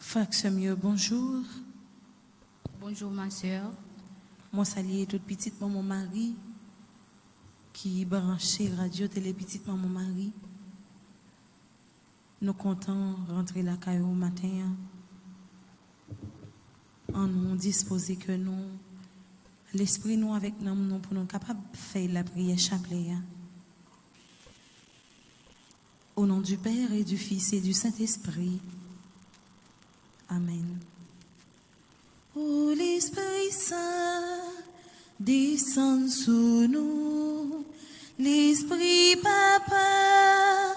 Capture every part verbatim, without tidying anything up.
Frère mieux, bonjour. Bonjour ma soeur. Moi saluer toute petite maman Marie qui branché radio télé petite maman Marie. Nous comptons rentrer la caille au matin en nous disposer que nous l'esprit nous avec nous, nous pour nous capables de faire la prière chapelet. Au nom du Père et du Fils et du Saint-Esprit. Amen. Ô l'Esprit Saint, descend sous nous, l'Esprit Papa,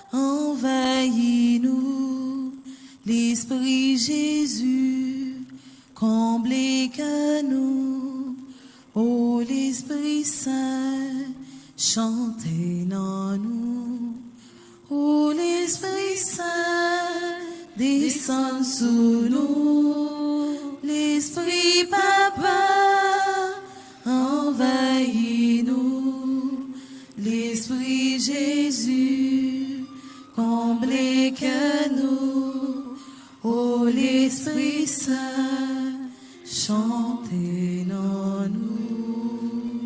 envahis-nous, l'Esprit Jésus, comblez que nous, ô l'Esprit Saint, chantez en nous, ô l'Esprit Saint, descend sous nous, l'Esprit Papa, envahis-nous, l'Esprit Jésus, comblez que nous, ô l'Esprit Saint, chantez en nous.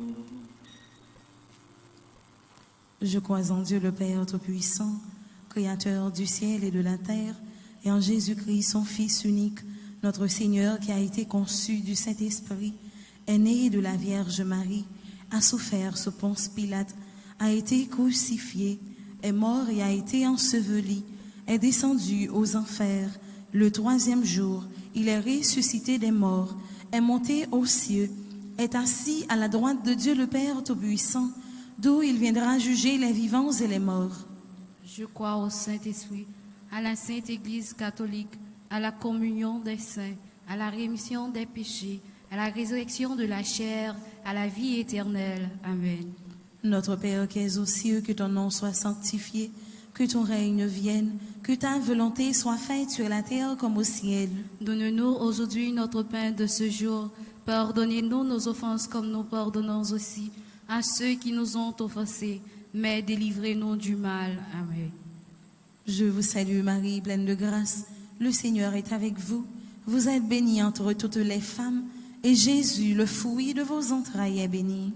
Je crois en Dieu le Père Tout-Puissant, Créateur du ciel et de la terre, et en Jésus-Christ, son Fils unique, notre Seigneur, qui a été conçu du Saint-Esprit, est né de la Vierge Marie, a souffert sous Ponce Pilate, a été crucifié, est mort et a été enseveli, est descendu aux enfers. Le troisième jour, il est ressuscité des morts, est monté aux cieux, est assis à la droite de Dieu le Père Tout-Puissant, d'où il viendra juger les vivants et les morts. Je crois au Saint-Esprit, à la Sainte Église catholique, à la communion des saints, à la rémission des péchés, à la résurrection de la chair, à la vie éternelle. Amen. Notre Père qui es aux cieux, que ton nom soit sanctifié, que ton règne vienne, que ta volonté soit faite sur la terre comme au ciel. Donne-nous aujourd'hui notre pain de ce jour. Pardonnez-nous nos offenses comme nous pardonnons aussi à ceux qui nous ont offensés, mais délivrez-nous du mal. Amen. Je vous salue Marie, pleine de grâce. Le Seigneur est avec vous. Vous êtes bénie entre toutes les femmes, et Jésus, le fruit de vos entrailles, est béni.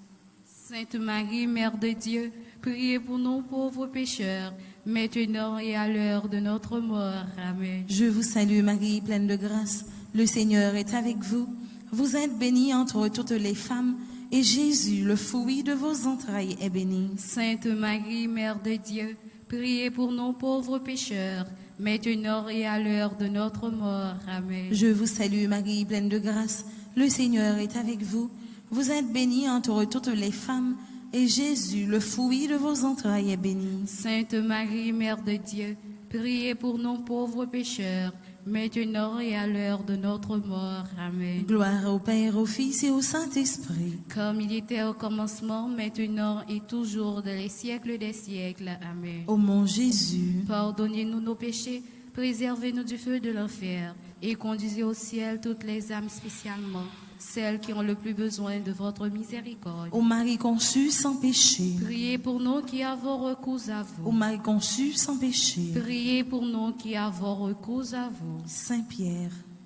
Sainte Marie, Mère de Dieu, priez pour nous pauvres pécheurs, maintenant et à l'heure de notre mort. Amen. Je vous salue Marie, pleine de grâce. Le Seigneur est avec vous. Vous êtes bénie entre toutes les femmes, et Jésus, le fruit de vos entrailles, est béni. Sainte Marie, Mère de Dieu, priez pour nous pauvres pécheurs, maintenant et à l'heure de notre mort. Amen. Je vous salue Marie, pleine de grâce. Le Seigneur est avec vous. Vous êtes bénie entre toutes les femmes, et Jésus, le fruit de vos entrailles, est béni. Sainte Marie, Mère de Dieu, priez pour nous pauvres pécheurs, maintenant et à l'heure de notre mort. Amen. Gloire au Père, au Fils et au Saint-Esprit. Comme il était au commencement, maintenant et toujours, dans les siècles des siècles. Amen. Ô mon Jésus, pardonnez-nous nos péchés, préservez-nous du feu de l'enfer, et conduisez au ciel toutes les âmes, spécialement celles qui ont le plus besoin de votre miséricorde. Ô Marie conçue sans péché, priez pour nous qui avons recours à vous. Ô Marie conçue sans péché, priez pour nous qui avons recours à vous. Saint Pierre,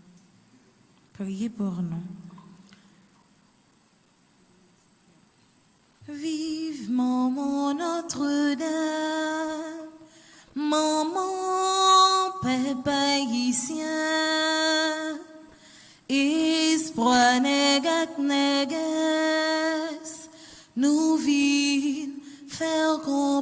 priez pour nous. Vive maman Notre-Dame, maman peuple haïtien, espoir negat neges, nous vîmes faire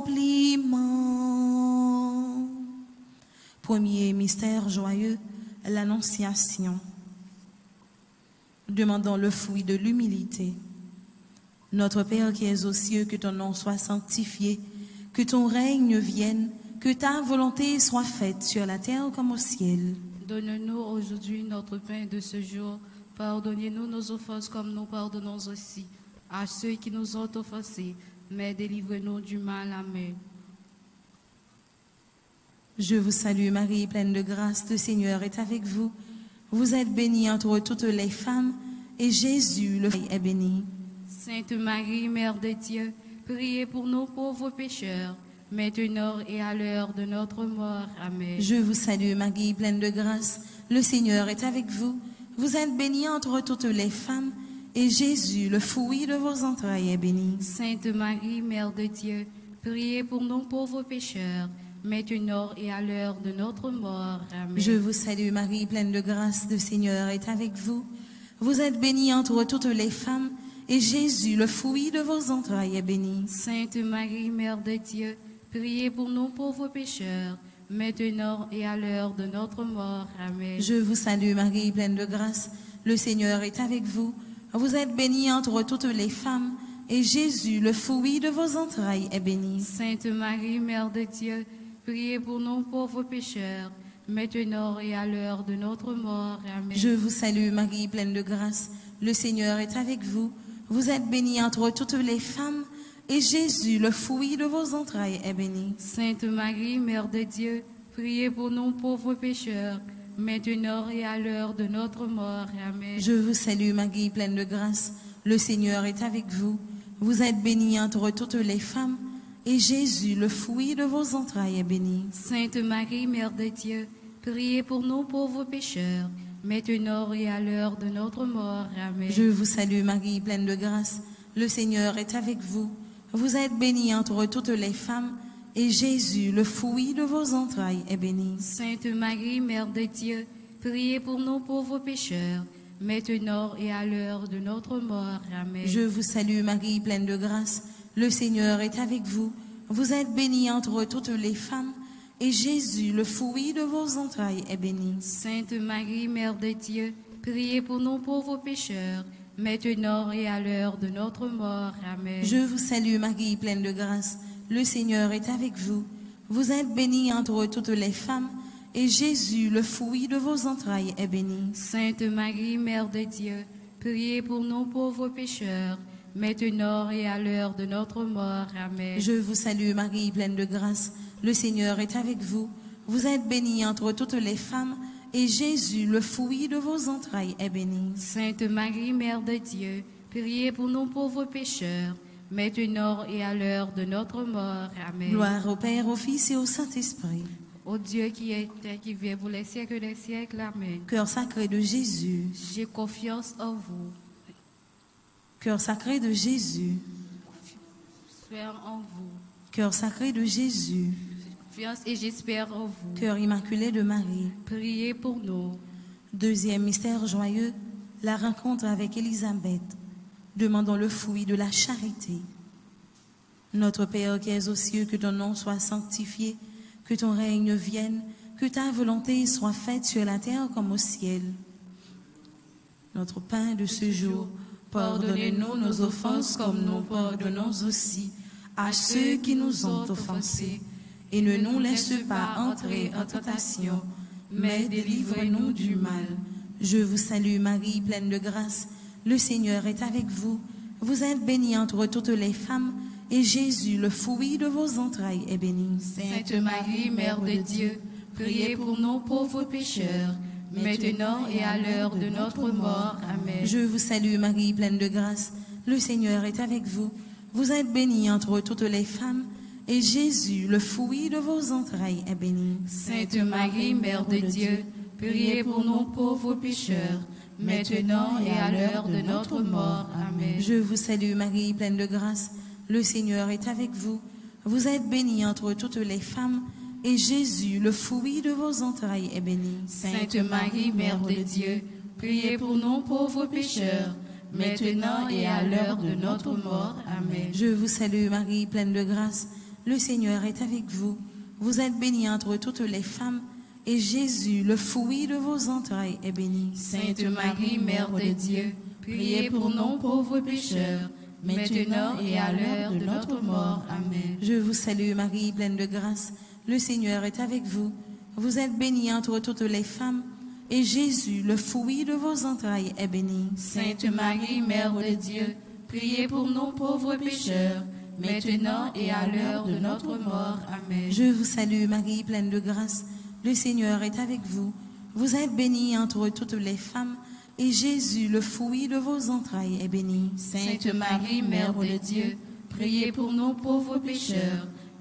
compliment. Premier mystère joyeux, l'Annonciation. Demandons le fruit de l'humilité. Notre Père qui es aux cieux, que ton nom soit sanctifié, que ton règne vienne, que ta volonté soit faite sur la terre comme au ciel. Donne-nous aujourd'hui notre pain de ce jour. Pardonnez-nous nos offenses comme nous pardonnons aussi à ceux qui nous ont offensés, mais délivrez-nous du mal. Amen. Je vous salue Marie, pleine de grâce, le Seigneur est avec vous. Vous êtes bénie entre toutes les femmes, et Jésus, le Fils, est béni. Sainte Marie, Mère de Dieu, priez pour nous pauvres pécheurs, maintenant et à l'heure de notre mort. Amen. Je vous salue Marie, pleine de grâce, le Seigneur est avec vous. Vous êtes bénie entre toutes les femmes, et Jésus, le fruit de vos entrailles, est béni. Sainte Marie, Mère de Dieu, priez pour nous pauvres pécheurs, maintenant et à l'heure de notre mort. Amen. Je vous salue Marie, pleine de grâce, le Seigneur est avec vous. Vous êtes bénie entre toutes les femmes, et Jésus, le fruit de vos entrailles, est béni. Sainte Marie, Mère de Dieu, priez pour nous pauvres pécheurs, maintenant et à l'heure de notre mort. Amen. Je vous salue Marie, pleine de grâce, le Seigneur est avec vous. Vous êtes bénie entre toutes les femmes, et Jésus, le fruit de vos entrailles, est béni. Sainte Marie, Mère de Dieu, priez pour nous pauvres pécheurs, maintenant et à l'heure de notre mort. Amen. Je vous salue Marie, pleine de grâce, le Seigneur est avec vous. Vous êtes bénie entre toutes les femmes, et Jésus, le fruit de vos entrailles, est béni. Sainte Marie, Mère de Dieu, priez pour nous pauvres pécheurs, maintenant et à l'heure de notre mort. Amen. Je vous salue Marie, pleine de grâce, le Seigneur est avec vous. Vous êtes bénie entre toutes les femmes, et Jésus, le fruit de vos entrailles, est béni. Sainte Marie, Mère de Dieu, priez pour nous pauvres pécheurs, maintenant et à l'heure de notre mort. Amen. Je vous salue Marie, pleine de grâce, le Seigneur est avec vous. Vous êtes bénie entre toutes les femmes, et Jésus, le fruit de vos entrailles, est béni. Sainte Marie, Mère de Dieu, priez pour nous pauvres pécheurs, maintenant et à l'heure de notre mort. Amen. Je vous salue Marie, pleine de grâce, le Seigneur est avec vous. Vous êtes bénie entre toutes les femmes, et Jésus, le fruit de vos entrailles, est béni. Sainte Marie, Mère de Dieu, priez pour nous pauvres pécheurs, maintenant et à l'heure de notre mort. Amen. Je vous salue Marie, pleine de grâce, le Seigneur est avec vous. Vous êtes bénie entre toutes les femmes, et Jésus, le fruit de vos entrailles, est béni. Sainte Marie, Mère de Dieu, priez pour nous pauvres pécheurs, maintenant et à l'heure de notre mort. Amen. Je vous salue Marie, pleine de grâce, le Seigneur est avec vous. Vous êtes bénie entre toutes les femmes, et Jésus, le fruit de vos entrailles, est béni. Sainte Marie, Mère de Dieu, priez pour nous pauvres pécheurs, maintenant et à l'heure de notre mort. Amen. Gloire au Père, au Fils et au Saint-Esprit. Ô Dieu qui était, qui vient pour les siècles des siècles. Amen. Cœur sacré de Jésus, J'ai confiance en vous. cœur sacré de Jésus, J'espère en vous. cœur sacré de Jésus, Confiance et j'espère en vous. cœur immaculé de Marie. Priez pour nous. Deuxième mystère joyeux, la rencontre avec Élisabeth. Demandons le fruit de la charité. Notre Père qui es aux cieux, que ton nom soit sanctifié, que ton règne vienne, que ta volonté soit faite sur la terre comme au ciel. Notre pain de ce jour, pardonnez-nous nos offenses comme nous pardonnons aussi à ceux qui nous ont offensés. Et ne nous laisse pas entrer en tentation, mais délivre-nous du mal. Je vous salue Marie, pleine de grâce, le Seigneur est avec vous. Vous êtes bénie entre toutes les femmes, et Jésus, le fruit de vos entrailles, est béni. Sainte Marie, Mère de Dieu, priez pour nous pauvres pécheurs, maintenant et à l'heure de notre mort. Amen. Je vous salue Marie, pleine de grâce, le Seigneur est avec vous. Vous êtes bénie entre toutes les femmes, et Jésus, le fruit de vos entrailles, est béni. Sainte Marie, Mère de Dieu, priez pour nous pauvres pécheurs, maintenant et à l'heure de notre mort. Amen. Je vous salue Marie, pleine de grâce, le Seigneur est avec vous. Vous êtes bénie entre toutes les femmes, et Jésus, le fruit de vos entrailles, est béni. Sainte Marie, Mère de Dieu, priez pour nous pauvres pécheurs, maintenant et à l'heure de notre mort. Amen. Je vous salue Marie, pleine de grâce, le Seigneur est avec vous. Vous êtes bénie entre toutes les femmes, et Jésus, le fruit de vos entrailles, est béni. Sainte Marie, Mère de Dieu, priez pour nous pauvres pécheurs, maintenant et à l'heure de notre mort. Amen. Je vous salue Marie, pleine de grâce, le Seigneur est avec vous. Vous êtes bénie entre toutes les femmes, et Jésus, le fruit de vos entrailles, est béni. Sainte Marie, Mère de Dieu, priez pour nous pauvres pécheurs, maintenant et à l'heure de notre mort. Amen. Je vous salue Marie, pleine de grâce, le Seigneur est avec vous. Vous êtes bénie entre toutes les femmes, et Jésus, le fruit de vos entrailles, est béni. Sainte Marie, Mère de Dieu, priez pour nous pauvres pécheurs,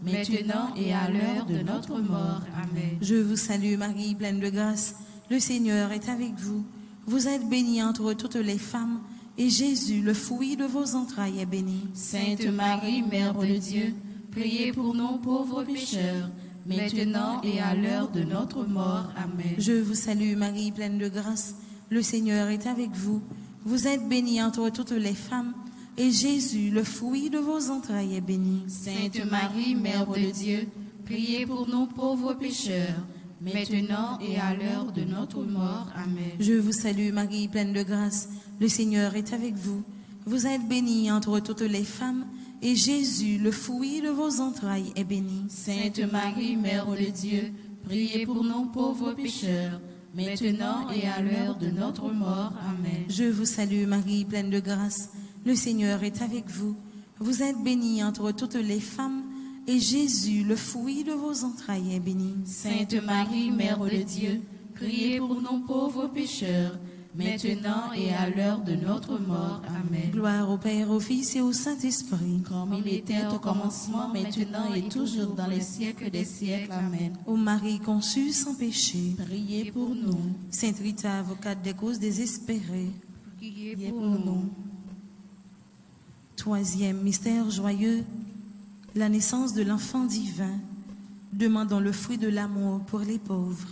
maintenant et à l'heure de notre mort. Amen. Je vous salue Marie, pleine de grâce, le Seigneur est avec vous. Vous êtes bénie entre toutes les femmes, et Jésus, le fruit de vos entrailles, est béni. Sainte Marie, Mère de Dieu, priez pour nous pauvres pécheurs, maintenant et à l'heure de notre mort. Amen. Je vous salue Marie, pleine de grâce, le Seigneur est avec vous. Vous êtes bénie entre toutes les femmes, et Jésus, le fruit de vos entrailles, est béni. Sainte Marie, Mère de Dieu, priez pour nous pauvres pécheurs, maintenant et à l'heure de notre mort. Amen. Je vous salue Marie, pleine de grâce, le Seigneur est avec vous. Vous êtes bénie entre toutes les femmes, et Jésus, le fruit de vos entrailles, est béni. Sainte Marie, Mère de Dieu, priez pour nous pauvres pécheurs, maintenant et à l'heure de notre mort. Amen. Je vous salue Marie, pleine de grâce, le Seigneur est avec vous. Vous êtes bénie entre toutes les femmes, et Jésus, le fruit de vos entrailles, est béni. Sainte Marie, Mère de Dieu, priez pour nous pauvres pécheurs, maintenant et à l'heure de notre mort. Amen. Gloire au Père, au Fils et au Saint-Esprit. Comme il était au commencement, maintenant et toujours dans les siècles des siècles. Amen. Ô Marie conçue sans péché, Priez pour nous. Sainte Rita, avocate des causes désespérées. Priez pour nous. Troisième mystère joyeux, la naissance de l'enfant divin. Demandons le fruit de l'amour pour les pauvres.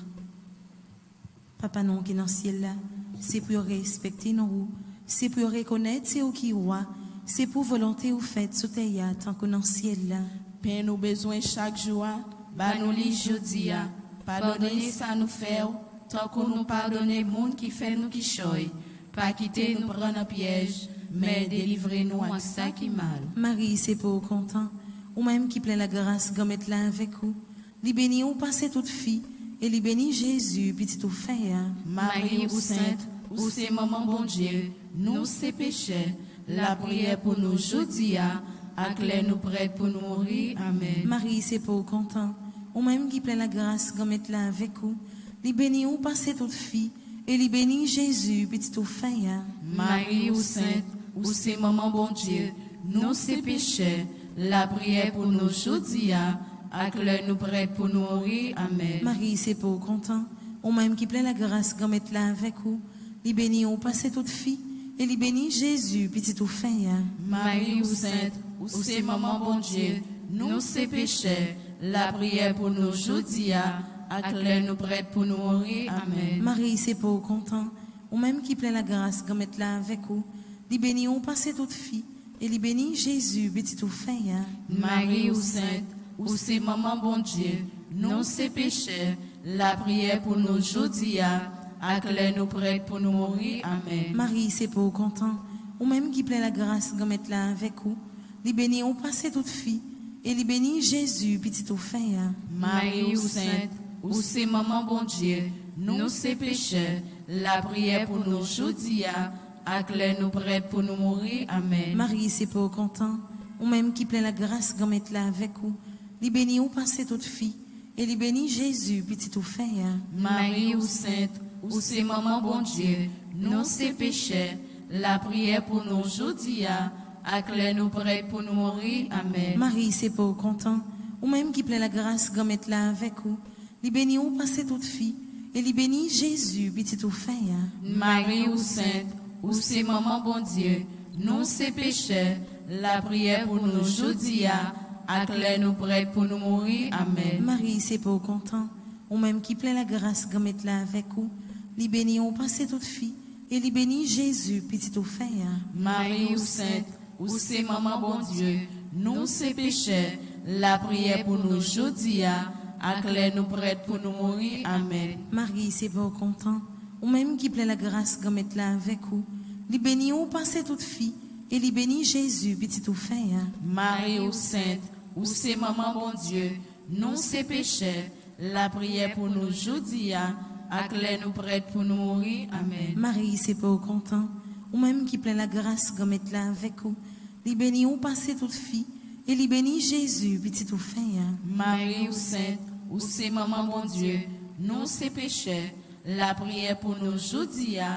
Papa non qui est dans le ciel là, c'est pour respecter nous, c'est pour reconnaître c'est au qui roi, c'est pour volonté ou fait sauter tant qu'on dans le ciel là. Père nous besoin chaque jour, bah nous li jodia, pardonnez ça nous faire, tant qu'on nous pardonne monde qui fait nous qui choy, pas quitter nous prendre un piège, mais délivrez-nous à ça qui mal. Marie, c'est pour content, ou même qui plaît la grâce, gomme là avec vous. Li béni ou passez toute fille, et li béni Jésus, petit ou fait. Marie ou sainte, ou c'est maman bon Dieu, nous c'est péchés, la prière pour nous jodia, acclare nous prête pour nous mourir. Amen. Marie, c'est pour content, ou même qui plaît la grâce, gomme là avec vous. Li béni ou passez toute fille, et li béni Jésus, petit ou fait. Marie ou sainte, ou c'est maman bon Dieu, nous c'est péchés, la prière pour nous jodia, acclare nous prête pour nous mourir. Amen. Marie, c'est pour content, ou même qui plaît la grâce, gomme là avec vous. Li béni ou passez toute fille, et li béni Jésus, petit ou fait. Marie ou sainte, ou c'est maman bon Dieu, nous c'est péchés, la prière pour nous jodia, acclare nous prête pour nous mourir. Amen. Marie, c'est pour content, ou même qui plaît la grâce, gomme là avec vous. Li béni ou passez toute fille, et li béni Jésus, petit ou fait. Marie ou sainte, ou c'est maman bon Dieu, nous c'est péchés, la prière pour nous jodia, acclare nous prête pour nous mourir. Amen. Marie, c'est pour content, ou même qui plaît la grâce, gomme là avec vous. Li béni ou passez toute fille, et li béni Jésus, petit ou fait. Marie ou sainte, ou c'est maman bon Dieu, nous c'est péchés, la prière pour nous jodia, acclare nous prête pour nous mourir. Amen. Marie, c'est pour content, ou même qui plaît la grâce, gomme là avec vous. Li béni ou passez toute fille, et li béni Jésus, petit ou fait. Marie ou sainte, ou c'est maman bon Dieu, nous c'est péchés, la prière pour nous jodia, acclare nous prête pour nous mourir. Amen. Marie, c'est pour content, ou même qui plaît la grâce, gomme là avec vous. Li béni ou passez toute fille, et li béni Jésus, petit ou fait. Marie ou sainte, ou c'est maman bon Dieu, nous c'est péchés, la prière pour nous jodia, acclare nous prête pour nous mourir. Amen. Marie, c'est pour content, ou même qui plaît la grâce, gomme là avec vous. Li béni ou passez toute fille, et li béni Jésus, petit ou fait. Marie ou sainte, ou c'est maman bon Dieu, nous c'est péchés, la prière pour nous jodia, acclare nous prête pour nous mourir. Amen. Marie, c'est pour content, ou même qui plaît la grâce, gomme là avec vous. Li béni ou passez toute fille, et li béni Jésus, petit ou fait. Marie ou sainte, ou c'est maman bon Dieu, nous c'est péchés, la prière pour nous jodia, acclare nous prête pour nous mourir. Amen. Marie, c'est pour content, ou même qui plaît la grâce, gomme là avec vous. Li béni ou passez toute fille, et li béni Jésus, petit ou fait. Marie ou sainte, ou c'est maman bon Dieu, nous c'est péchés, la prière pour nous jodia,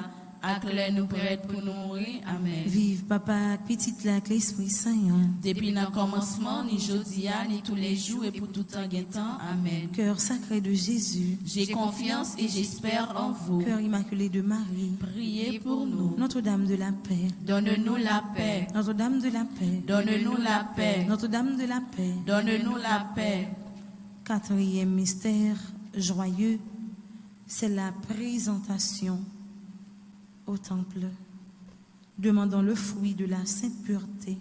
acclare-nous prêts pour nous mourir. Amen. Vive papa, petite la, l'Esprit Saint. Depuis le commencement, ni jodia, ni tous les jours et pour tout temps et temps. Amen. Cœur sacré de Jésus, J'ai confiance et j'espère en vous. cœur immaculé de Marie, Priez pour nous. Notre-Dame de la paix, Donne-nous la paix. Notre-Dame de la paix, Donne-nous la paix. Notre-Dame de la paix. Donne-nous la paix. Quatrième mystère joyeux, c'est la présentation au temple. Demandons le fruit de la sainte pureté.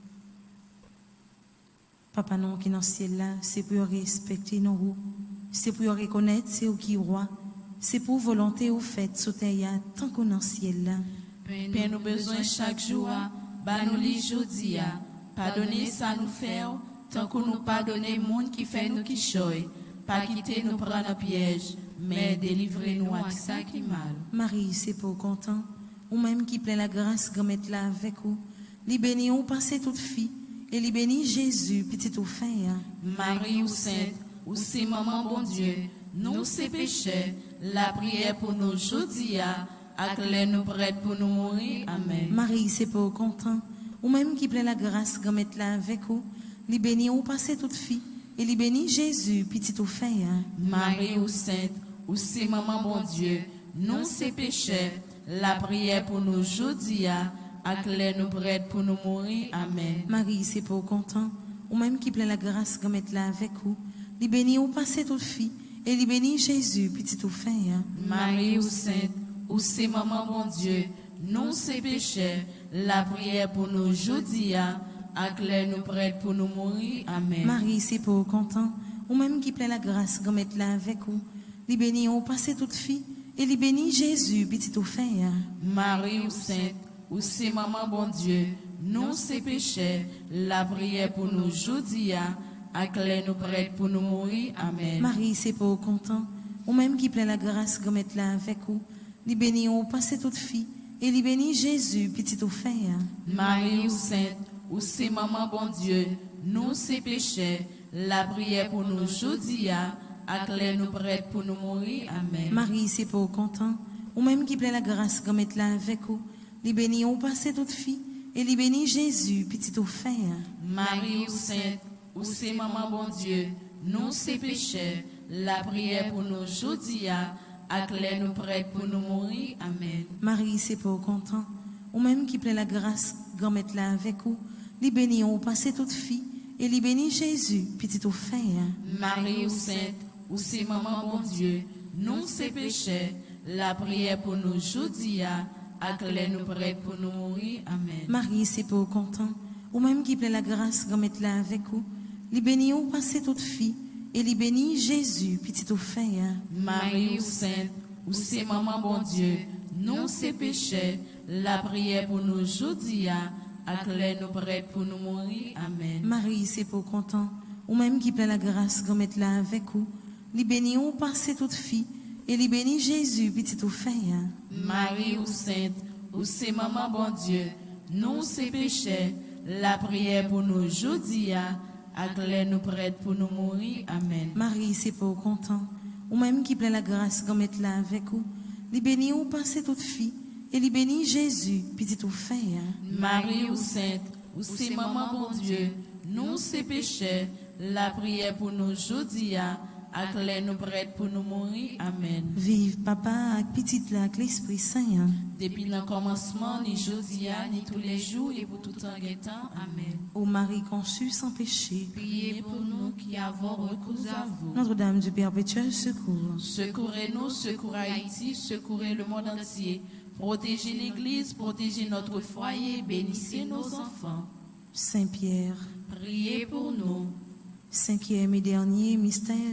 Papa non qui dans le ciel là, c'est pour respecter nos, c'est pour reconnaître c'est au qui roi, c'est pour volonté au fait sauter tant qu'on dans le ciel là. Père, nous besoin chaque jour, bah nous li jodia, pardonnez ça nous faire, tant qu'on nous pardonne monde qui fait nous qui choy, pas quitter nous prendre un piège, mais délivrez-nous à ça qui mal. Marie, c'est pour content, ou même qui plaît la grâce de mettre là avec vous, li béni ou passez toute fille, et li béni Jésus, petit ou fin. Marie ou sainte, ou c'est maman bon Dieu, nous c'est péchés, la prière pour nous jodia, acclare-nous prêts pour nous mourir. Amen. Marie, c'est pour content, ou même qui plaît la grâce de mettre là avec vous, li béni ou passez toute fille, et li béni Jésus, petit ou fin. Marie ou sainte, ou c'est maman bon Dieu, nous c'est péchés, la prière pour nous jodia, acclare-nous prêts pour nous mourir. Amen. Marie, c'est pour content, ou même qui plaît la grâce de mettre là avec vous, li béni ou passez toute fille, et li béni Jésus, petit ou fin. Marie ou sainte, ou c'est maman bon Dieu, nous c'est péchés, la prière pour nous jodia, acclare-nous prêts pour nous mourir. Amen. Marie, c'est pour content, ou même qui plaît la grâce de mettre là avec vous, li béni ou passez toute fille, et li béni Jésus, petit ou fin. Marie ou sainte, ou c'est maman bon Dieu, nous c'est péchés, la prière pour nous jodia, acclare-nous prêts pour nous mourir. Amen. Marie, c'est pour content, ou même qui plaît la grâce de mettre là avec vous, li béni ou passez toute fille, et li béni Jésus, petit ou fin. Marie ou sainte, ou c'est maman bon Dieu, nous c'est péchés, la prière pour nous jodia, acclare-nous prêts pour nous mourir. Amen. Marie, c'est pour content, ou même qui plaît la grâce de mettre là avec vous, li béni ou passez toute fille, et li béni Jésus, petit ou fin. Marie ou sainte, ou c'est maman bon Dieu, nous c'est péchés, la prière pour nous jodia, acclare-nous prêts pour nous mourir. Amen. Marie, c'est pour content, ou même qui plaît la grâce de mettre là avec vous, li béni ou passez toute fille, et li béni Jésus, petit ou fin. Marie ou sainte, ou c'est maman bon Dieu, nous c'est péchés, la prière pour nous jodia, acclare-nous prêts pour nous mourir. Amen. Marie, c'est pour content, ou même qui plaît la grâce de mettre là avec vous, li béni ou passez toute fille, et li béni Jésus, petit ou fin. Marie ou sainte, ou c'est maman bon Dieu, nous c'est péchés, la prière pour nous jodia, acclare-nous prêts pour nous mourir. Amen. Marie, c'est pour content, ou même qui plaît la grâce de mettre là avec vous, li béni ou passez toute fille, et li béni Jésus, petit ou fin. Marie ou sainte, ou c'est maman bon Dieu, nous c'est péchés, la prière pour nous jodia, acclare-nous prêts pour nous mourir. Amen. Marie, c'est pour content, ou même qui plaît la grâce de mettre là avec vous, li béni ou passez toute fille, et li béni Jésus, petit ou fin. Marie ou sainte, ou c'est maman bon Dieu, nous c'est péchés, la prière pour nous jodia, acclare-nous prêts pour nous mourir. Amen. Vive papa avec petite la, avec l'Esprit Saint. Depuis le commencement, ni jodia, ni tous les jours et pour tout temps et temps. Amen. Ô Marie conçue sans péché, Priez pour nous qui avons recours à vous. Notre-Dame du perpétuel secours, Secourez-nous, secourez Haïti, secourez le monde entier. Protégez l'Église, protégez notre foyer, bénissez nos enfants. Saint-Pierre, Priez pour nous. cinquième et dernier mystère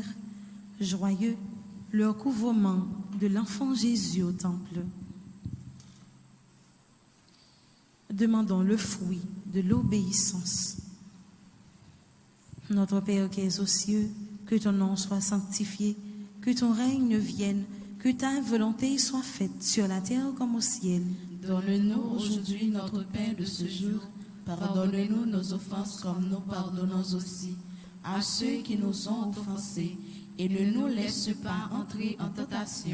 joyeux, le recouvrement de l'enfant Jésus au temple. Demandons le fruit de l'obéissance. Notre Père qui es aux cieux, que ton nom soit sanctifié, que ton règne vienne, que ta volonté soit faite sur la terre comme au ciel. Donne-nous aujourd'hui notre pain de ce jour. Pardonne-nous nos offenses comme nous pardonnons aussi à ceux qui nous ont offensés. Et ne nous laisse pas entrer en tentation,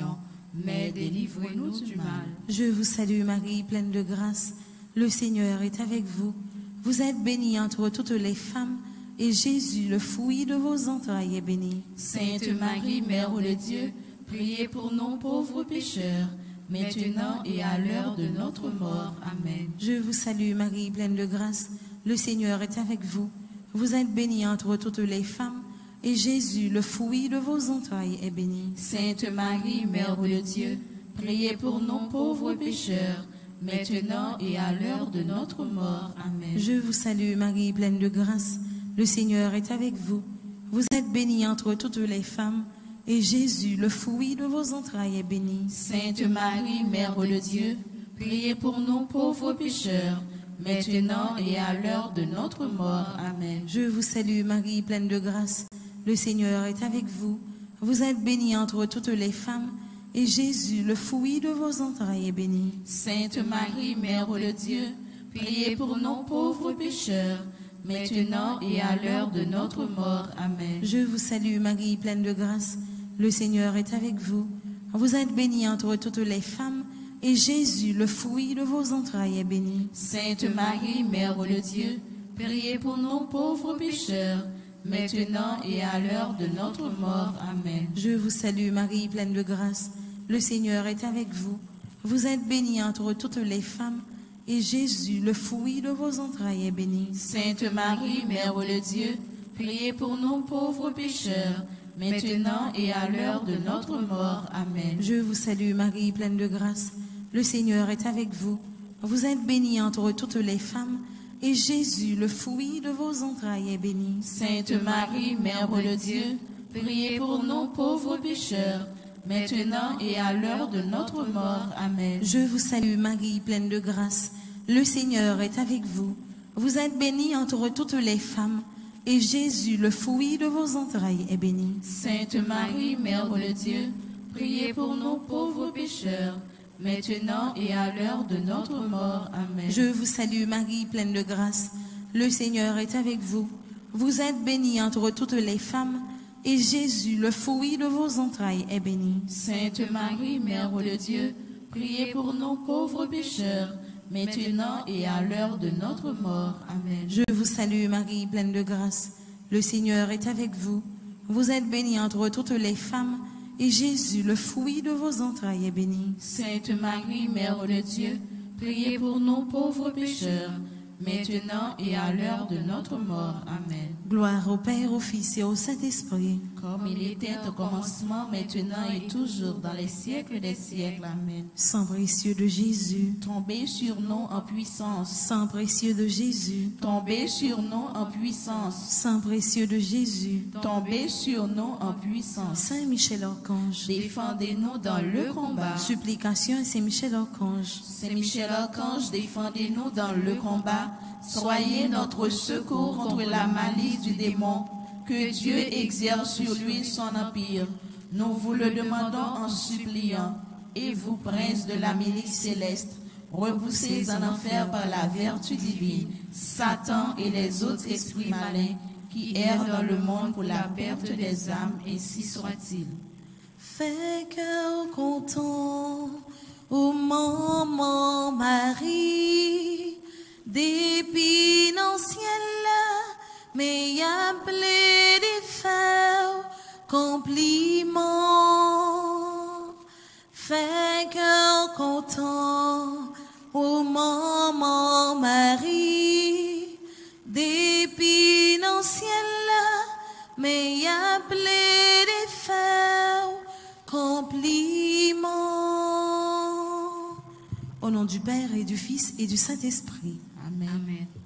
mais délivre-nous du mal. Je vous salue Marie, pleine de grâce. Le Seigneur est avec vous. Vous êtes bénie entre toutes les femmes, et Jésus, le fruit de vos entrailles, est béni. Sainte Marie, Mère de Dieu, priez pour nous pauvres pécheurs, maintenant et à l'heure de notre mort. Amen. Je vous salue Marie, pleine de grâce. Le Seigneur est avec vous. Vous êtes bénie entre toutes les femmes, et Jésus, le fruit de vos entrailles, est béni. Sainte Marie, Mère de Dieu, priez pour nous pauvres pécheurs, maintenant et à l'heure de notre mort. Amen. Je vous salue Marie, pleine de grâce. Le Seigneur est avec vous. Vous êtes bénie entre toutes les femmes, et Jésus, le fruit de vos entrailles, est béni. Sainte Marie, Mère de Dieu, priez pour nous pauvres pécheurs, maintenant et à l'heure de notre mort. Amen. Je vous salue Marie, pleine de grâce. Le Seigneur est avec vous. Vous êtes bénie entre toutes les femmes, et Jésus, le fruit de vos entrailles, est béni. Sainte Marie, Mère de Dieu, priez pour nous pauvres pécheurs, maintenant et à l'heure de notre mort. Amen. Je vous salue Marie, pleine de grâce. Le Seigneur est avec vous. Vous êtes bénie entre toutes les femmes, et Jésus, le fruit de vos entrailles, est béni. Sainte Marie, Mère de Dieu, priez pour nous pauvres pécheurs, maintenant et à l'heure de notre mort. Amen. Je vous salue Marie, pleine de grâce. Le Seigneur est avec vous. Vous êtes bénie entre toutes les femmes, et Jésus, le fruit de vos entrailles, est béni. Sainte Marie, Mère de Dieu, priez pour nous pauvres pécheurs, maintenant et à l'heure de notre mort. Amen. Je vous salue Marie, pleine de grâce. Le Seigneur est avec vous. Vous êtes bénie entre toutes les femmes, et Jésus, le fruit de vos entrailles, est béni. Sainte Marie, Mère de Dieu, priez pour nous pauvres pécheurs, maintenant et à l'heure de notre mort. Amen. Je vous salue Marie, pleine de grâce. Le Seigneur est avec vous. Vous êtes bénie entre toutes les femmes, et Jésus, le fruit de vos entrailles, est béni. Sainte Marie, Mère de Dieu, priez pour nous pauvres pécheurs, maintenant et à l'heure de notre mort. Amen. Je vous salue Marie, pleine de grâce. Le Seigneur est avec vous. Vous êtes bénie entre toutes les femmes, et Jésus, le fruit de vos entrailles, est béni. Sainte Marie, Mère de Dieu, priez pour nous pauvres pécheurs, maintenant et à l'heure de notre mort. Amen. Je vous salue Marie, pleine de grâce. Le Seigneur est avec vous. Vous êtes bénie entre toutes les femmes, et Jésus, le fruit de vos entrailles, est béni. Sainte Marie, Mère de Dieu, priez pour nous pauvres pécheurs, maintenant et à l'heure de notre mort. Amen. Gloire au Père, au Fils et au Saint-Esprit. Comme il était au commencement, maintenant et toujours, dans les siècles des siècles. Amen. Sang précieux de Jésus, tombez sur nous en puissance. Sang précieux de Jésus, tombez sur nous en puissance. Sang précieux de Jésus, tombez sur nous en puissance. Saint Michel Archange, défendez-nous dans le combat. Supplication à Saint Michel Archange. Saint Michel Archange, défendez-nous dans le combat. Soyez notre secours contre la malice du démon. Que Dieu exerce sur lui son empire. Nous vous le demandons en suppliant. Et vous, prince de la milice céleste, repoussez en enfer par la vertu divine Satan et les autres esprits malins qui errent dans le monde pour la perte des âmes, ainsi soit-il. Fais cœur content, ô maman Marie, depuis l'ancienne mais y a appelé des faire compliment. Fais cœur content, ô maman Marie, depuis l'ancienne mais y a appelé des faire compliment. Au nom du Père et du Fils et du Saint-Esprit. Amen. Amen.